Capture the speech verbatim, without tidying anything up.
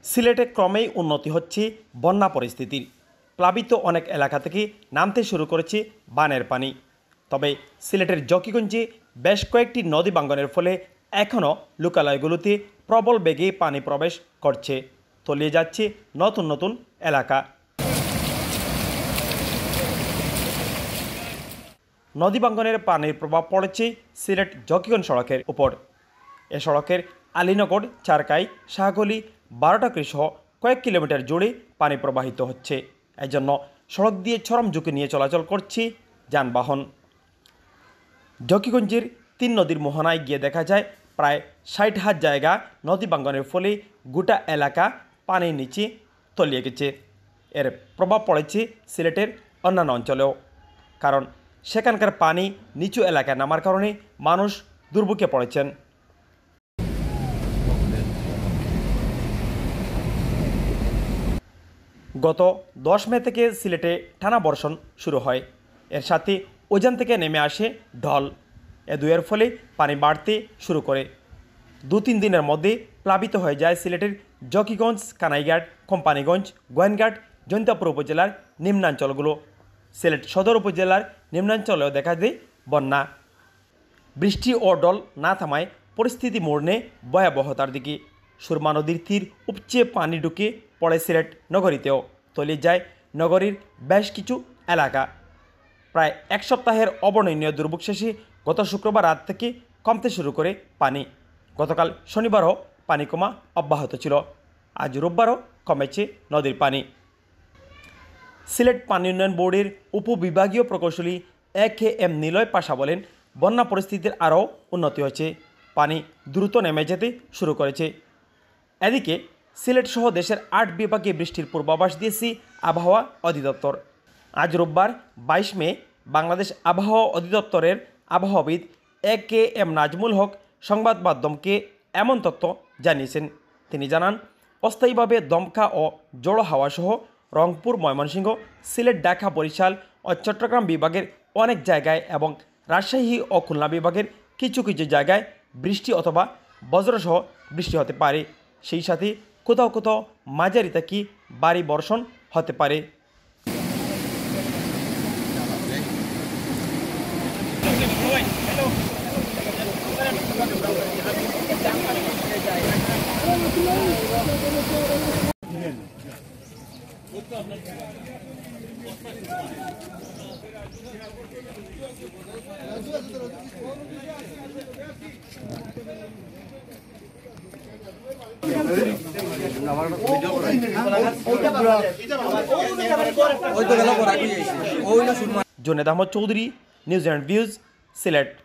সিলেটে ক্রমেই উন্নতি হচ্ছে বন্যা পরিস্থিতির। প্লাবিত অনেক এলাকা থেকে নামতে শুরু করেছে বানের পানি। তবে সিলেটের জকিগঞ্জে বেশ কয়েকটি নদী ভাঙ্গনের ফলে এখনও লোকালয়গুলোতে প্রবল বেগে পানি প্রবেশ করছে, তলিয়ে যাচ্ছে নতুন নতুন এলাকা। নদী ভাঙ্গনের পানির প্রভাব পড়েছে সিলেট জকিগঞ্জ সড়কের উপর। এ সড়কের আলীনগর, চারকাই, শাহগলি, বারোটাকরি সহ কয়েক কিলোমিটার জুড়ে পানি প্রবাহিত হচ্ছে। এজন্য সড়ক দিয়ে চরম ঝুঁকি নিয়ে চলাচল করছে যানবাহন। জকিগঞ্জের তিন নদীর মোহনায় গিয়ে দেখা যায় প্রায় ষাট হাত জায়গা নদী ভাঙ্গনের ফলে গোটা এলাকা পানির নিচে তলিয়ে গেছে। এর প্রভাব পড়েছে সিলেটের অন্যান্য অঞ্চলেও, কারণ সেখানকার পানি নিচু এলাকায় নামার কারণে মানুষ দুর্ভোগে পড়েছেন। গত দশ মে থেকে সিলেটে টানা বর্ষণ শুরু হয়। এর সাথে ওজান থেকে নেমে আসে ঢল। এ দুয়ের ফলে পানি বাড়তে শুরু করে। দু তিন দিনের মধ্যে প্লাবিত হয়ে যায় সিলেটের জকিগঞ্জ, কানাইঘাট, কোম্পানিগঞ্জ, গোয়েনঘাট, জৈন্তাপুর উপজেলার নিম্নাঞ্চলগুলো। সিলেট সদর উপজেলার নিম্নাঞ্চলেও দেখা দেয় বন্যা। বৃষ্টি ও ডল না থামায় পরিস্থিতি মোড় নেয় ভয়াবহতার দিকে। সুরমা নদীর তীর উপচে পানি ঢুকে পড়ে সিলেট নগরীতেও, তলিয়ে যায় নগরীর বেশ কিছু এলাকা। প্রায় এক সপ্তাহের অবর্ণনীয় দুর্ভোগ শেষে গত শুক্রবার রাত থেকে কমতে শুরু করে পানি। গতকাল শনিবারও পানি কমা অব্যাহত ছিল। আজ রোববারও কমেছে নদীর পানি। সিলেট পানি উন্নয়ন বোর্ডের উপবিভাগীয় প্রকৌশলী এ কে এম নিলয় পাশা বলেন, বন্যা পরিস্থিতির আরও উন্নতি হয়েছে। পানি দ্রুত নেমে যেতে শুরু করেছে। এদিকে সিলেট সহ দেশের আট বিভাগে বৃষ্টির পূর্বাভাস দিয়েছে আবহাওয়া অধিদপ্তর। আজ রোববার বাইশ মে বাংলাদেশ আবহাওয়া অধিদপ্তরের আবহাওয়াবিদ এ কে এম নাজমুল হক সংবাদ মাধ্যমকে এমন তথ্য জানিয়েছেন। তিনি জানান, অস্থায়ীভাবে দমকা ও জড়ো হাওয়া সহ রংপুর, ময়মনসিংহ, সিলেট, ঢাকা, বরিশাল ও চট্টগ্রাম বিভাগের অনেক জায়গায় এবং রাজশাহী ও খুলনা বিভাগের কিছু কিছু জায়গায় বৃষ্টি অথবা বজ্রসহ বৃষ্টি হতে পারে। সেই সাথে কোথাও কোথাও মাঝারি থেকে ভারী বর্ষণ হতে পারে। Junaid Ahmed Chowdhury, news and views, Sylhet.